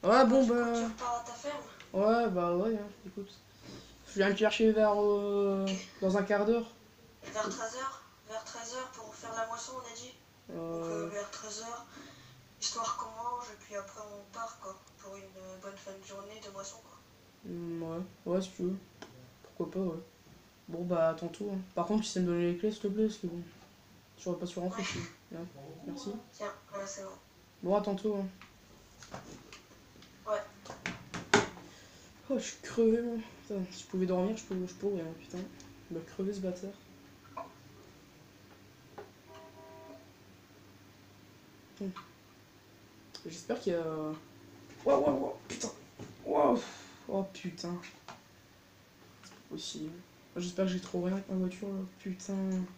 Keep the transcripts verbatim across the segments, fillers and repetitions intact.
Ouais, Bah, bon, du coup, tu bah. repars à ta ferme? Ouais, bah, ouais, hein, écoute. Je viens te chercher vers. Euh, Ok. dans un quart d'heure. Vers treize heures? Vers treize heures pour faire la moisson, on a dit? Donc, euh, Euh. vers treize heures, histoire qu'on mange, et puis après on part, quoi. Pour une euh, bonne fin de journée de moisson, quoi. hmm, Ouais, ouais, si tu veux. Pourquoi pas, ouais. Bon, bah, à tantôt. Hein. Par contre, tu sais me donner les clés, s'il te plaît, parce que bon. Je saurais pas su rentrer Ouais, ici. Ouais, merci. tiens, voilà, c'est bon. Bon, à tantôt. Hein. Ouais. Oh, je suis crevé, moi. Putain, si je pouvais dormir, je pourrais, je pourrais, hein, putain. Il m'a crevé ce bâtard. Putain. J'espère qu'il y a. Waouh, waouh, waouh, putain. Waouh. Oh putain. C'est pas possible. J'espère que j'ai trop rien avec ma voiture là. Putain.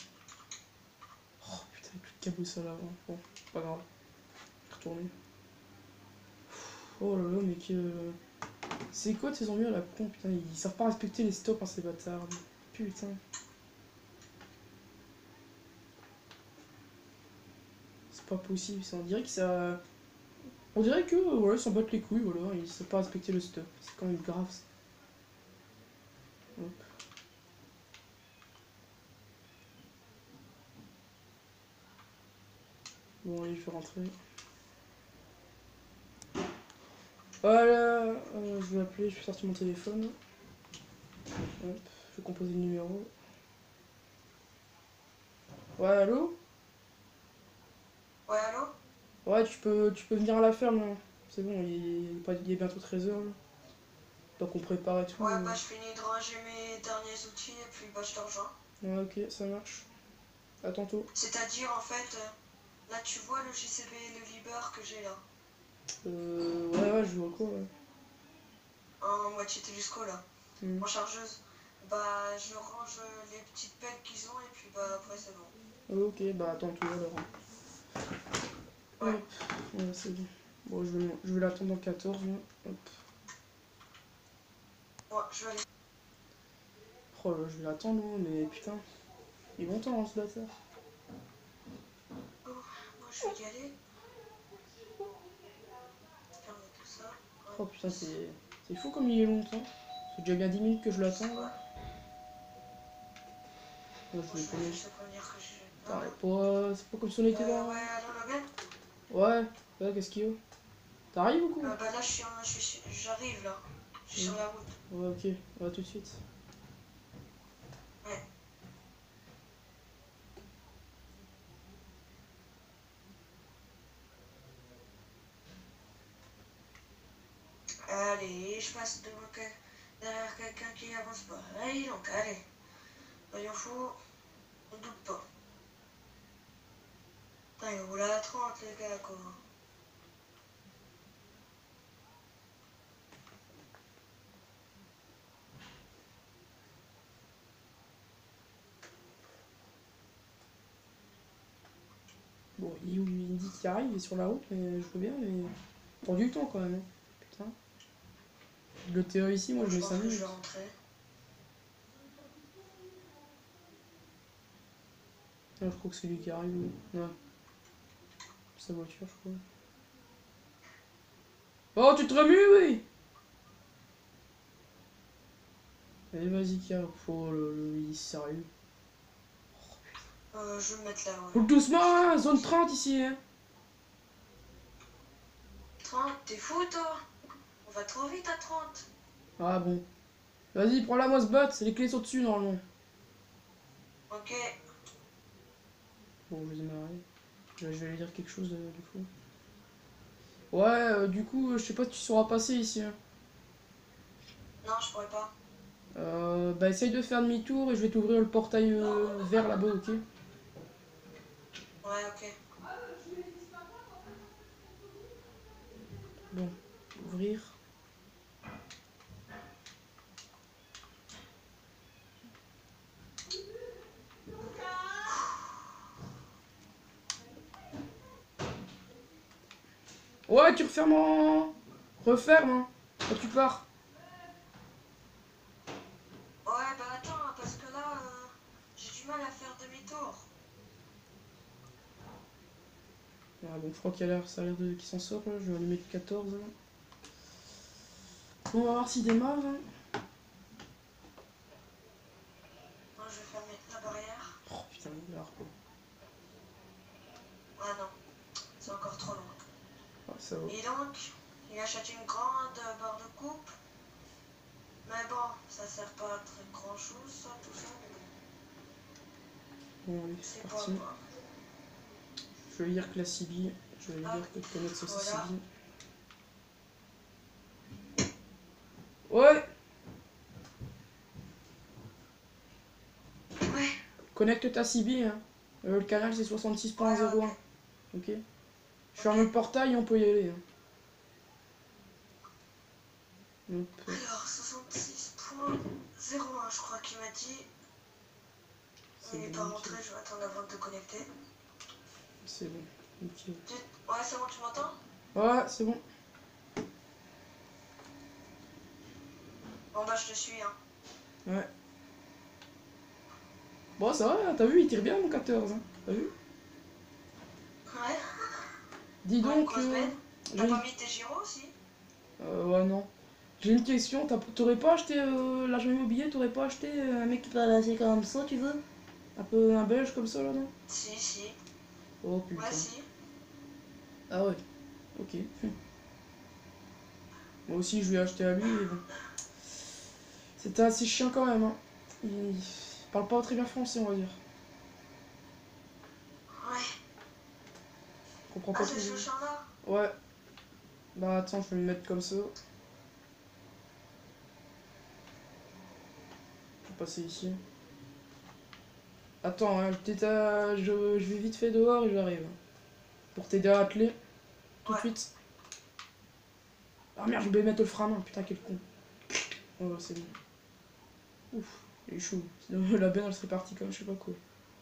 Oh putain, il y a plus de cabossat à l'avant. Bon, pas grave. Je vais retourner. Oh là là, mais que. C'est quoi de ces ennuis à la con, putain. Ils savent pas respecter les stops, hein, ces bâtards. Putain. C'est pas possible, ça. On dirait que ça. On dirait que, euh, voilà, ils s'en battent les couilles, voilà. Ils savent pas respecter le stop. C'est quand même grave ça. Hop. Bon, allez, je vais rentrer. Voilà, euh, je vais appeler, je vais sortir mon téléphone. Hop, je vais composer le numéro. Ouais, allô? Ouais, allô? Ouais, tu peux, tu peux venir à la ferme, là. C'est bon, il est, pas- il est bientôt treize heures, là. Donc on prépare et tout. Ouais, euh. bah je finis de ranger mes derniers outils, et puis bah je te rejoins. Ouais, ok, ça marche. À tantôt. C'est-à-dire, en fait, euh, là tu vois le J C B et le Liber que j'ai là, Euh, ouais, ouais, je vois quoi, ouais. en moitié Telesco là, Hmm. en chargeuse. Bah je range les petites pelles qu'ils ont, et puis bah après c'est bon. Ok, bah à tantôt alors. Ouais, Hop, ouais, c'est bon. Bon, je vais, je vais l'attendre dans quatorze, là. Hop. moi je vais aller. Oh là, je vais l'attendre, hein, mais putain. Il est longtemps, hein, ce bâtard. Oh, moi je vais y aller. Fermer tout ça. Oh Hop, putain, c'est c'est fou comme il est longtemps. Ça fait déjà bien dix minutes que je l'attends, là. ouais. Là, Moi je vais je vais connaître. juste prévenir que je. Putain, Non. c'est pas, c'est pas comme si on était Euh, dans. ouais, allô Logan. Ouais, ouais, qu'est-ce qu'il y a? T'arrives ou quoi? Euh, bah là je suis, en- je suis, j'arrive là. Je suis Ouais, sur la route. ouais, ok, on va tout de suite. Ouais. Allez, je passe devant quel- derrière quelqu'un qui avance pas. Allez donc, allez. Soyons fous, on doute pas. Putain, il roule à trente les gars quoi. Bon, il, il me dit qu'il arrive, il est sur la route, mais je veux bien, mais. Prend du temps quand même, hein. Putain. Le T A ici, moi Bon, je je mets pense cinq que je vais minutes. rentrer. Non, je crois que c'est lui qui arrive, oui. Ouais, sa voiture, je crois. Oh, tu te remues, oui! Allez, vas-y, Kia. Oh, le, le, il est sérieux. Euh, je vais me mettre là, ouais. Roule doucement, hein, zone trente ici, hein. trente, t'es fou toi? On va trop vite à trente. Ah bon. Vas-y, prends-la, moi, ce bot, c'est les clés sont dessus, normalement. Ok. Bon, je vais démarrer. Je, je vais aller dire quelque chose, euh, du coup. Ouais, euh, du coup, euh, je sais pas si tu sauras passer ici, hein. Non, je pourrais pas. Euh, bah, essaye de faire demi-tour et je vais t'ouvrir le portail euh, vert là-bas, ok? Ouais, ok. Bon, ouvrir. Ouais, tu refermes en. Referme, hein, quand tu pars. Ouais, bah attends, hein, parce que là, euh, j'ai du mal à faire demi-tour. Ah bon, je crois qu'il a l'air, ça a l'air de qu'il s'en sort là, je vais allumer le quatorze là. Bon, on va voir s'il démarre. Hein. Moi, je vais fermer la barrière. Oh putain, il démarre quoi. Ah non, c'est encore trop long. Ah, ça va. Et donc, il achète une grande barre de coupe. Mais bon, ça sert pas à très grand chose, ça, tout ça. Bon, allez, c'est C'est pas parti. grave. Je vais lire que la C B. Je vais Ah, lire que tu connais ce voilà. C B. Ouais! Ouais. Connecte ta C B. Hein. Euh, le canal c'est soixante-six point zéro un. Ouais, Ok. Je ferme le portail et on peut y aller. Hein. Hop. Alors, soixante-six point zéro un, je crois qu'il m'a dit. Il n'est pas rentré, je vais attendre avant de te connecter. C'est bon. Okay. Tu... Ouais, c'est bon, tu m'entends? Ouais, c'est bon. Bon, bah, je te suis, hein. Ouais. Bon, ça va, t'as vu, il tire bien mon quatorze. Hein. T'as vu? Ouais. Dis donc. Ouais, euh, T'as une... pas mis tes gyros aussi? Euh, ouais, non. J'ai une question, t'aurais pas acheté euh, l'agent immobilier, t'aurais pas acheté euh, un mec qui parle assez comme ça, tu veux? Un peu un belge comme ça là, non? Si, si. Oh putain. Ouais, si. Ah ouais, ok. Moi aussi je lui ai acheté à lui, mais bon. C'était assez chiant quand même, hein. Il parle pas très bien français, on va dire. Ouais. Je comprends Ah, pas c'est trop. ce champ-là? Ouais. Bah attends, je vais me mettre comme ça. Je vais passer ici. Attends, hein, je, je, je vais vite fait dehors et j'arrive. Pour t'aider à atteler. Tout de Ouais. suite. Ah merde, je vais mettre le frein à main, putain, quel con. Oh, c'est bon. Ouf, il est chaud. Sinon, la benne, elle serait partie comme je sais pas quoi.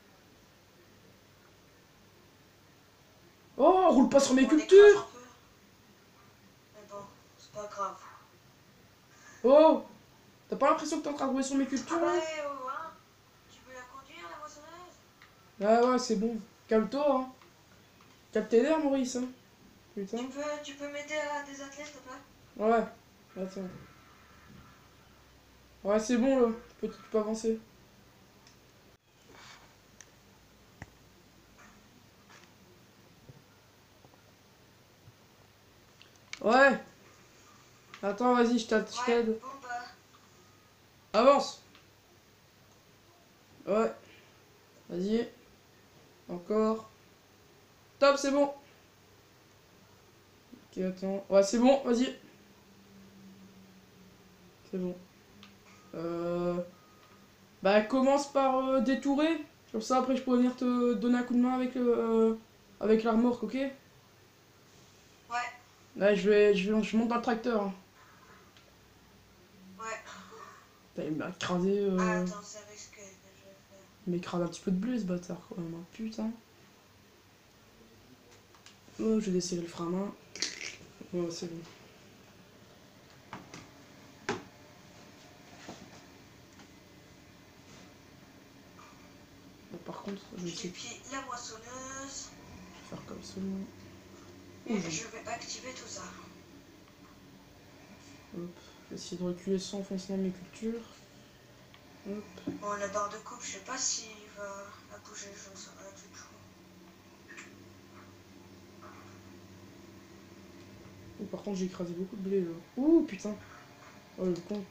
Oh, roule pas sur mes On écrase cultures! un peu. Mais bon, c'est pas grave. Oh! T'as pas l'impression que t'es en train de rouler sur mes cultures Ah bah, là? eh, oh, hein. Tu peux la conduire, la moissonneuse? Ah ouais, c'est bon. Calme-toi, hein. Calme tes nerfs, Maurice, hein. Putain. Tu peux, tu peux m'aider à désatteler, s'il te plaît? Ouais. Attends. Ouais, c'est bon là. Tu peux, tu peux avancer. Ouais. Attends, vas-y, je t'aide. Ouais, bon bah. Avance. Ouais. Vas-y. Encore. Top, c'est bon. Ok, attends. Ouais, c'est bon, vas-y. C'est bon. Euh... Bah, commence par euh, détourer. Comme ça, après, je pourrais venir te donner un coup de main avec, euh, avec la remorque, ok? Ouais. Là, je vais, je vais, je monte dans le tracteur. Hein. Ouais. Putain, il m'a écrasé. Euh... Ah, attends, c'est risqué que je vais faire. Il m'a écrasé un petit peu de bleu, ce bâtard, quand même. Hein. Putain. Oh, je vais desserrer le frein à main. Oh, c'est bon. Bon, par contre, je vais J'ai essayer pied la moissonneuse. de faire comme ça. Et Oh, je vais activer tout ça. Hop. Je vais essayer de reculer sans enfoncer dans mes cultures. Hop. Bon, la barre de coupe, je sais pas s'il va la bouger, je ne sais pas du tout. Oh, par contre, j'ai écrasé beaucoup de blé là. Ouh, putain. Oh, le con.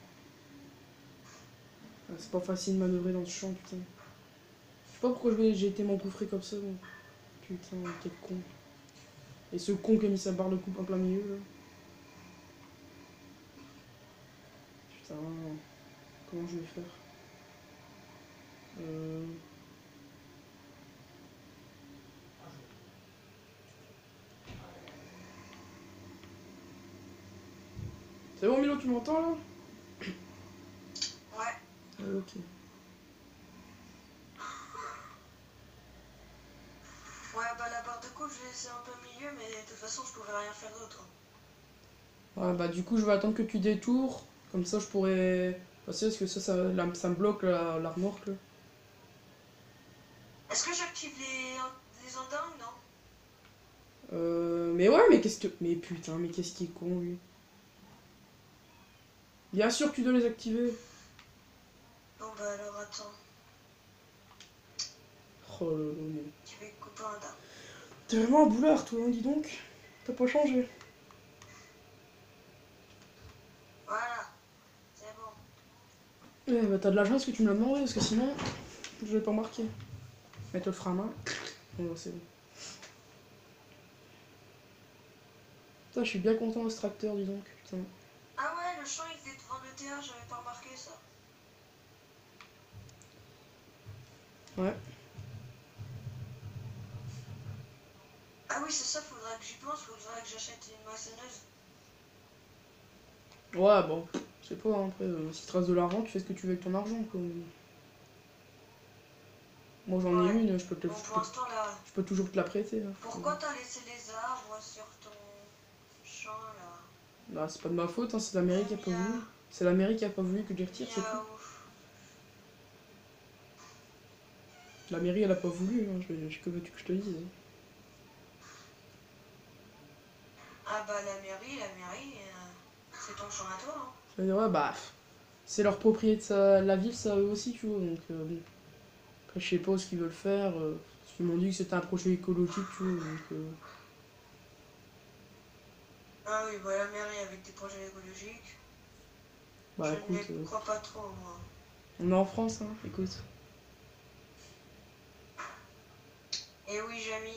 Ah, c'est pas facile de manœuvrer dans ce champ, putain. Je sais pas pourquoi j'ai été m'engouffrer comme ça. Mais... Putain, quel con. Et ce con qui a mis sa barre de coupe en plein milieu là. Putain. Comment je vais faire? Euh... C'est bon Milo, tu m'entends là? Ouais. Ah, ok. Ouais, bah la barre de coupe, je l'ai laissée un peu au milieu, mais de toute façon, je pouvais rien faire d'autre. Ouais, bah du coup, je vais attendre que tu détours. Comme ça, je pourrais passer parce que ça, ça, là, ça me bloque la, la remorque là. Est-ce que j'active les, les antennes, non? Euh... Mais ouais, mais qu'est-ce que... Mais putain, mais qu'est-ce qui est con lui. Bien sûr que tu dois les activer. Bon bah alors attends, Oh là là, mais... tu vais couper un dard. T'es vraiment un boulard, toi, hein, dis donc. T'as pas changé. Voilà, c'est bon. Eh bah t'as de la chance que tu me l'as demandé, parce que sinon, je l'ai pas remarqué. Mais toi le frein à main. Bon, bah, c'est bon. Putain, je suis bien content de ce tracteur, dis donc. Putain. Ah ouais, le champ il était devant le T A, j'avais pas remarqué ça. Ouais. Ah oui, c'est ça, faudra que j'y pense, faudra que j'achète une moissonneuse. Ouais, bon. Je sais pas, hein, après, euh, si tu restes de l'argent, tu fais ce que tu veux avec ton argent, quoi. Moi j'en ai Ouais. une, je peux, te, Bon, je, pour peux, l'instant là, je peux toujours te la prêter. Hein. pourquoi t'as laissé les arbres sur ton champ là? Bah, c'est pas de ma faute, hein, c'est la mairie qui a pas voulu. Miaou, C'est la mairie qui a pas voulu que je les retire, c'est tout. miaou. La mairie elle a pas voulu, hein, je, je, que veux-tu que je te dise. Hein. Ah bah la mairie, la mairie, euh, c'est ton champ à toi. Hein. Je vais dire, ouais, bah, c'est leur propriété, ça, la ville, ça eux aussi, tu vois. Donc, euh, bon. Après, je sais pas ce qu'ils veulent faire. Euh, parce qu'ils m'ont dit que c'était un projet écologique, tu vois. Donc, euh, Ah oui, bah la mairie avec des projets écologiques, bah, je ne écoute, les euh, crois pas trop moi. on est en France, hein, écoute. Et oui, Jamy.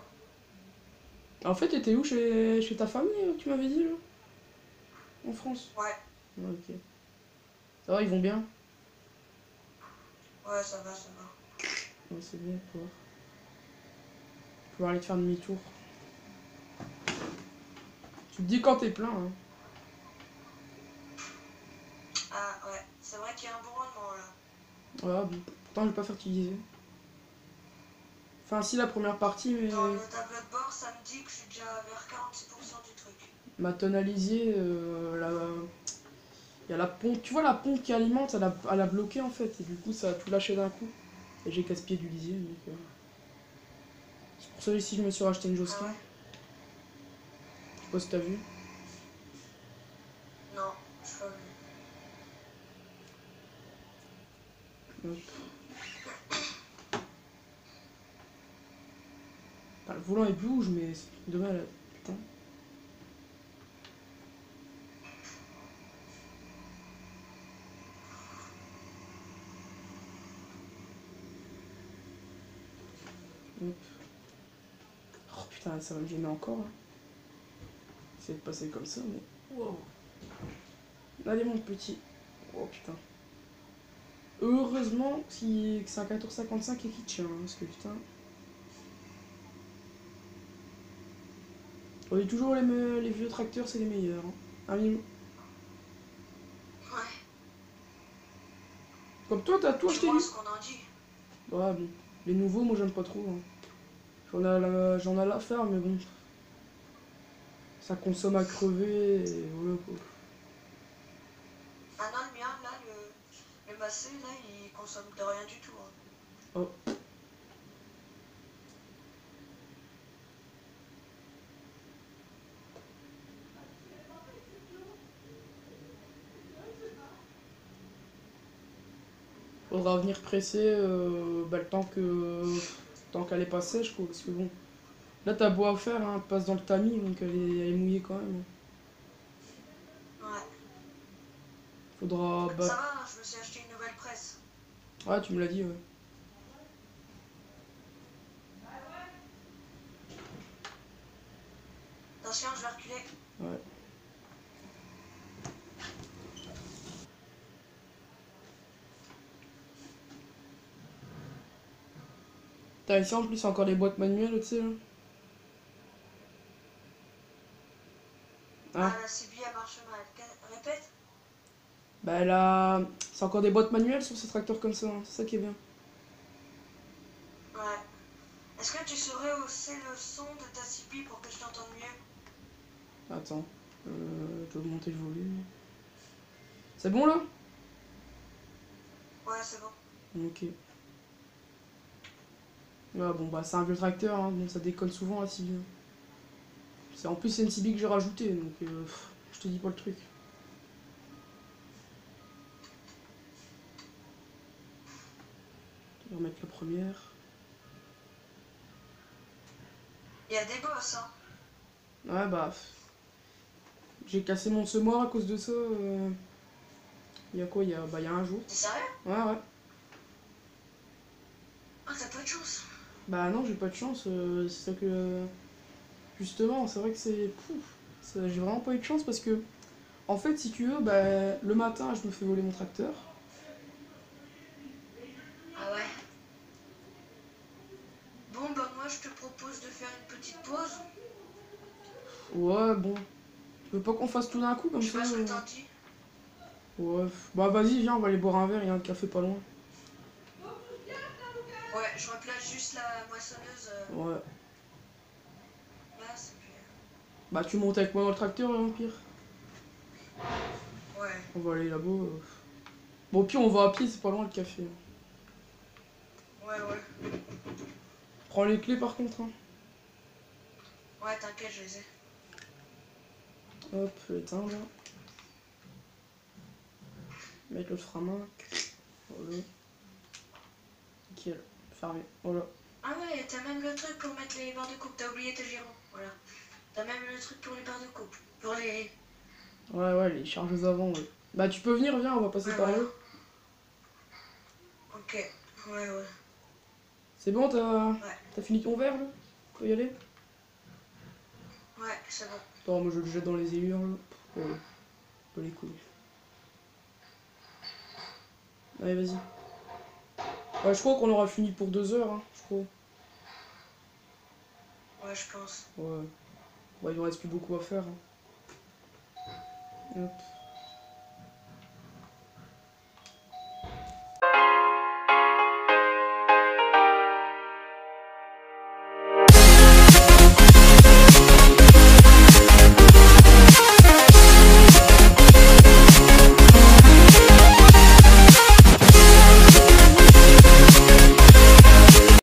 En fait, t'étais où chez, chez ta famille, euh, tu m'avais dit, là? En France? Ouais, Ouais, ok. Ça va, ils vont bien? ouais, ça va, ça va. Ouais, c'est bien, pour pouvoir, pouvoir aller te faire demi-tour. Tu te dis quand t'es plein, hein. Ah ouais, c'est vrai qu'il y a un bon rendement là. Ouais, bon, pourtant, je vais pas fertiliser. Enfin, si, la première partie, mais Dans le tableau de bord, ça me dit que je suis déjà vers quarante-six pour cent du truc. ma tonalisier, euh, la... il y a la pompe, tu vois la pompe qui alimente, elle a, elle a bloqué en fait, et du coup, ça a tout lâché d'un coup. Et j'ai gaspillé du lisier, donc... Euh... C'est pour ça ici, je me suis racheté une Ah Josquin. ouais? Je sais pas si t'as vu. Non, je suis pas vu. Hop. Putain, le volant il bouge, mais c'est dommage, putain. Hop. Oh putain, ça va me gêner encore. Hein. C'est de passer comme ça, mais... Wow. Allez mon petit. Oh putain. Heureusement que c'est un quatorze cinquante-cinq et qui tient, hein, parce que putain... On dit toujours les, me... les vieux tracteurs, c'est les meilleurs. Hein. Ah, mais... Ouais, Comme toi, t'as tout du acheté moins nu. ce qu'on en dit. Ouais, bon. Les nouveaux, moi j'aime pas trop. Hein. J'en ai, la... j'en ai à la faire, mais bon. Ça consomme à crever, et voilà quoi. Ah non, le mien, là, le, le massé, là, il consomme de rien du tout. Hein. Oh. Faudra venir presser euh, bah, le temps que tant qu'elle est pas sèche quoi, parce que bon. Là t'as beau à faire, hein, elle passe dans le tamis, donc elle est, elle est mouillée quand même. Ouais. Faudra Ça bah. va, hein, je me suis acheté une nouvelle presse. Ouais, tu me l'as dit, ouais. Attention, je vais reculer. Ouais. T'as ici en plus encore les boîtes manuelles, tu sais là. Ah, Ah. la C B elle marche mal. Qu- Répète. Bah elle a. C'est encore des boîtes manuelles sur ces tracteurs comme ça, hein. C'est ça qui est bien. Ouais. Est-ce que tu saurais hausser le son de ta C B pour que je t'entende mieux? Attends. Euh, je vais augmenter le volume. C'est bon là? Ouais, c'est bon. Ok. Ouais, bon bah c'est un vieux tracteur, hein. Bon, ça déconne souvent la C B. En plus c'est une C B que j'ai rajoutée, donc euh, pff, je te dis pas le truc. Je vais remettre la première. Il y a des boss, hein. Ouais, bah. J'ai cassé mon semoir à cause de ça. euh, Il y a quoi? Il y a, bah, il y a un jour. T'es sérieux? Ouais, ouais. Ah, t'as pas de chance. Bah non, j'ai pas de chance. euh, c'est ça que. Justement, c'est vrai que c'est. Pouf, ça- j'ai vraiment pas eu de chance parce que. En fait, si tu veux, bah, le matin, je me fais voler mon tracteur. Ah ouais. Bon, bah moi, je te propose de faire une petite pause. Ouais, bon. Tu veux pas qu'on fasse tout d'un coup comme Je sais ça pas ce que euh t'en dis. Ouais. Bah vas-y, viens, on va aller boire un verre, il y a un café pas loin. Ouais, je replace juste la moissonneuse. euh, Ouais. Là, c'est puis... Bah tu montes avec moi dans le tracteur, là, au pire. Ouais. On va aller là-bas. euh. Bon, au pire, on va à pied, c'est pas loin le café. Ouais, ouais. Prends les clés par contre, hein. Ouais, t'inquiète, je les ai. Hop, l'éteindre. Mettre le frein. Voilà. Nickel. Fermé. Voilà. Ah ouais, t'as même le truc pour mettre les barres de coupe. T'as oublié tes girons. Voilà. T'as même le truc pour les barres de coupe. Pour les... Ouais, ouais, les charges avant, ouais. Bah tu peux venir, viens, on va passer Ouais, par voilà. là. Ok. Ouais, ouais. C'est bon, t'as Ouais. t'as fini ton verre, là? Tu peux y aller? Ouais, c'est bon. Attends, moi je le jette dans les aiguilles, là. Oh, pas les couilles. Allez, vas-y. Ouais, je crois qu'on aura fini pour deux heures, hein, je crois. Ouais, je pense. Ouais. Ouais, il ne reste plus beaucoup à faire. Hein. Hop.